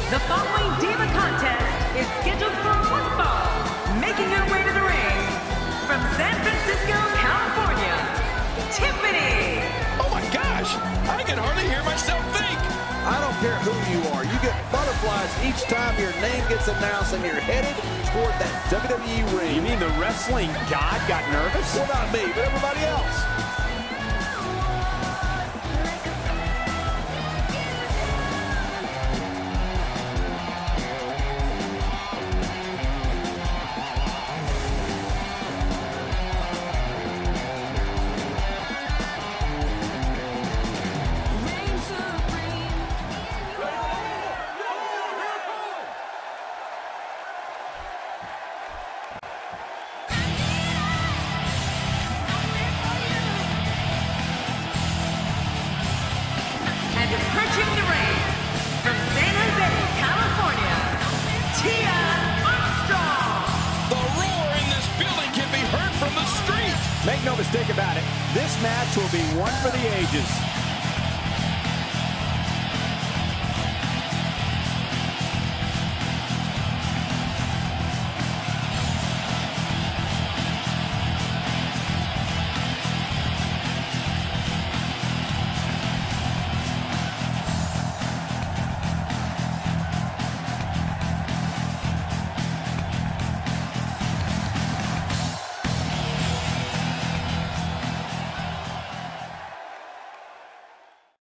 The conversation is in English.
The following Diva contest is scheduled for one fall. Making her way to the ring from San Francisco, California, Tiffany. Oh my gosh, I can hardly hear myself think. I don't care who you are. You get butterflies each time your name gets announced and you're headed toward that WWE ring. You mean the wrestling god got nervous? Well, not me, but everybody else. And approaching the ring from San Jose, California, Armstrong. The roar in this building can be heard from the street. Make no mistake about it, this match will be one for the ages.